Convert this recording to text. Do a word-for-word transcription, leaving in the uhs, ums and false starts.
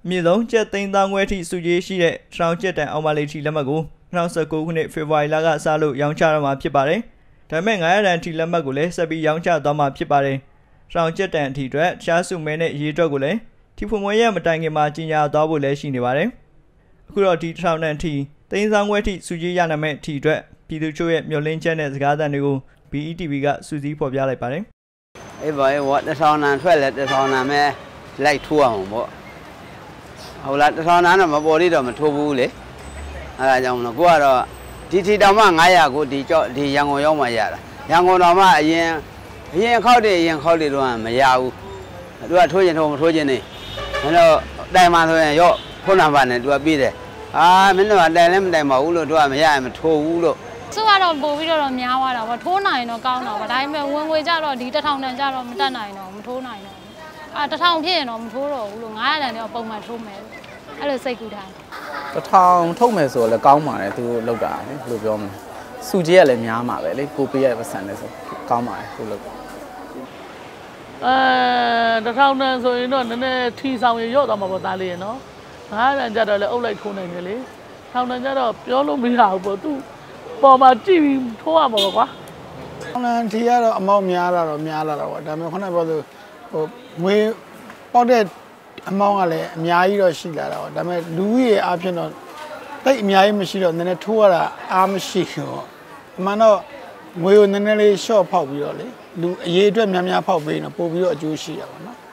မြေလုံးကျက်သိန်းသားငွေထိစုကြီးရှိတဲ့ရှောင်းကျက်တန်အောင်ပါလေးထီလက်မှတ်ကို၂၀၁၉ခုနှစ်ဖေဖော်ဝါရီလကစလို့ရောင်းချတော့မှာဖြစ်ပါတယ်။ဒါပေမဲ့ငါးရာတန်ထီလက်မှတ်ကိုလည်းဆက်ပြီးရောင်းချသွားမှာဖြစ်ပါတယ်။ရှောင်းကျက်တန်အထီအတွက်ရှားစုမဲနဲ့ရေးအတွက်ကိုလည်းထီဖွံမွေးရမတိုင်ခင်မှာကြီးညာသွားဖို့လည်းရှိနေပါတယ်။အခုတော့ဒီတစ်ထောင်တန်ထီသိန်းသားငွေထိစုကြီးရနိုင်မဲ့ထီအတွက်ပြည်သူ့ချို့ရဲ့မျှော်လင့်ချက်နဲ့စကားသံတွေကို B E T V ကစူးစီးဖော်ပြလိုက်ပါတယ်။အေးပါအေးဝတ်တစ်ထောင်တန်ထွက်လဲတစ်ထောင်တန်ပဲလိုက်ထိုးအောင်ပေါ့။ဟုတ်လားတစ်ထောင်တန်တော့မပေါ်သေးတော့မထိုးဘူးလေ။အဲဒါကြောင့်မလို့ကိုကတော့ဒီထီတောင်မှငါးရာကိုဒီကြော့ဒီရန်ကုန်ရောက်မှရတာ။ရန်ကုန်တော်မှအရင်အရင်ခောက်တယ်အရင်ခောက်တယ်တော့မရဘူး။သူကထိုးရင်ထိုးမထိုးခြင်းနေ။မင်းတို့တိုင်မှဆိုရင်ရော့ဖုန်းနံပါတ်နဲ့သူကပြီးတယ်။အာမင်းတို့ကတိုင်လည်းမတိုင်ပါဘူးလို့သူကမရရင်မထိုးဘူးလို့ဆိုတော့ပို့ပြီးတော့များသွားတာပေါ့ထိုးနိုင်တော့ကောင်းတော့ဗါဒါပေမဲ့ဝင်ငွေကြတော့ဒီတစ်ထောင်တန်ကြတော့မတက်နိုင်တော့မထိုးနိုင်တော့အာတစ်ထောင်ဖြစ်ရင်တော့မထိုးတော့ဘူးလို့ငါးရာတန်တော့ပုံမှန်ထိုးမယ်အဲ့လိုစိတ်ကူးထားတစ်ထောင်ထုတ်မယ်ဆိုတော့လည်းကောင်းပါတယ်သူလောက်တာလေဘယ်လိုပြောမလဲစုကြီးကလည်းများမှာပဲလေကိုပေးရပတ်စံလဲဆိုကောင်းပါတယ်သူလောက်အဲတစ်ထောင်တန်ဆိုရင်တော့နည်းနည်းထီဆောင်ရရော့သွားမှာပေါ့သားလေးရနော်ငါးရာတန်ကြတော့လည်းအုပ်လိုက်ထိုးနိုင်တယ်လေထောင်တန်ကြတော့ပြောလို့မရဘူးပေါ့သူပေါ်မှာကြည့်ပြီးထိုးရမှာပေါ့ကွာ။ထောင်တန်ထီကတော့အမောက်များလာတော့များလာတော့ပေါ့ဒါပေမဲ့ခုနကပြောလို့ဟိုငွေပေါက်တဲ့အမောက်ကလည်းအများကြီးတော့ရှိလာတာပေါ့ဒါပေမဲ့လူကြီးရဲ့အားဖြင့်တော့တိတ်အများကြီးမရှိတော့နည်းနည်းထိုးရတာအားမရှိတော့အမှန်တော့ငွေကိုနည်းနည်းလေးရှော့ဖောက်ပြီးတော့လေလူအရေးအတွက်များများဖောက်ပေးရင်တော့ပို့ပြီးတော့အကျိုးရှိရပါတော့နော်။